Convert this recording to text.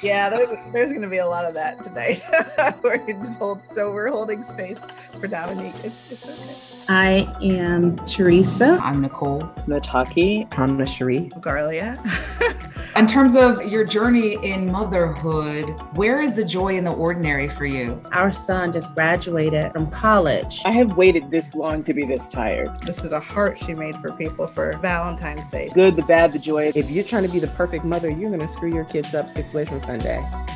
Yeah, there's going to be a lot of that tonight. We're holding space for Dominique. It's okay. I am Teresa. I'm Nicole. Nataki. Hana, Sharif. Garlia. In terms of your journey in motherhood, where is the joy in the ordinary for you? Our son just graduated from college. I have waited this long to be this tired. This is a heart she made for people for Valentine's Day. Good, the bad, the joy. If you're trying to be the perfect mother, you're going to screw your kids up 6 ways from Sunday.